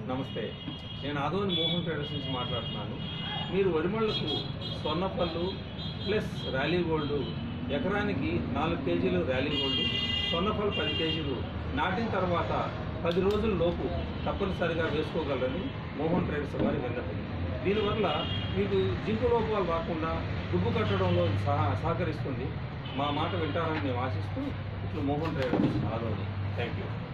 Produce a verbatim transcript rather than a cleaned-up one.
నమస్తే, నేను ఆదోని మోహన్ ట్రేడర్స్ నుంచి మాట్లాడుతున్నాను. మీరు వరిమళ్లకు స్వర్ణపల్లు ప్లస్ ర్యాలీ గోల్డ్ ఎకరానికి నాలుగు కేజీలు ర్యాలీ గోల్డ్, స్వర్ణపల్లు పది కేజీలు నాటిన తర్వాత పది రోజుల లోపు తప్పనిసరిగా వేసుకోగలరని మోహన్ ట్రేడర్స్ వారి విన్నపం. దీనివల్ల మీకు జింకు లోపాలు రాకుండా దుబ్బు కట్టడంలో సహా సహకరిస్తుంది. మా మాట వింటారని మేము ఆశిస్తూ ఇట్లు Mohan traders Adoni. Thank you.